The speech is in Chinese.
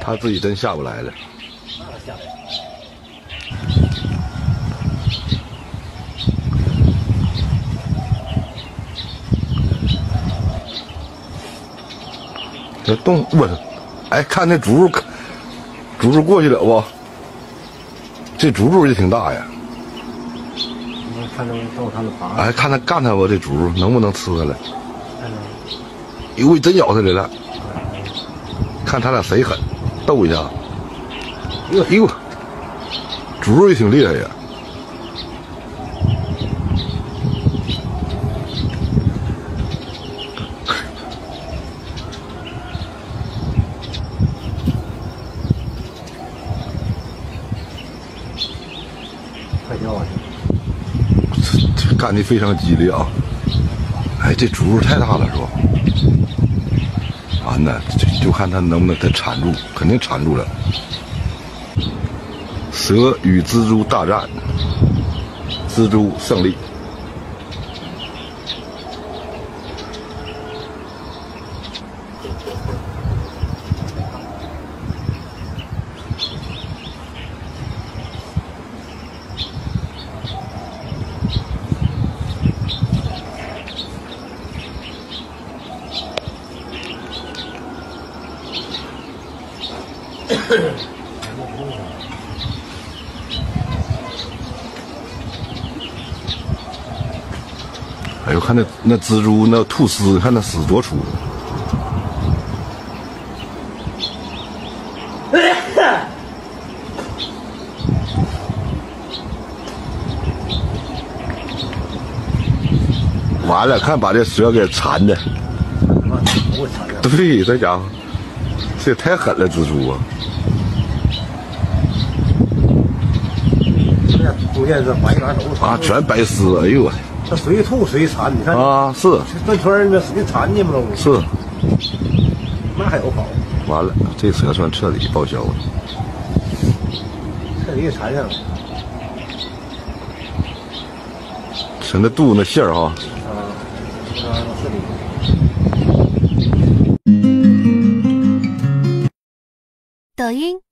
他自己真下不来了。 下来。 这动我，哎，看那猪过去了不？这猪也挺大呀。 看着爬。 哎，看他干他吧，这猪能不能吃下来？呦，真咬下来了。看他俩谁狠，斗一下。呦，猪也挺厉害呀。 快掉啊！ 这干的非常激烈啊！哎，这猪太大了是吧？完了，就看他能不能再缠住，肯定缠住了。蛇与蜘蛛大战，蜘蛛胜利。哎呦，看那蜘蛛那吐丝，看那丝多粗！完了，看把这蛇给缠的。对，这家伙，这也太狠了，蜘蛛啊！ 中间这白杆都是啊，全白丝，哎呦我！ 这谁吐谁缠，你看啊，是这圈儿那谁缠你们了？ 是， 那还有跑？ 完了，这蛇算彻底报销了， 彻底给缠上了。 瞅那肚子那馅儿哈。 是的。 抖音。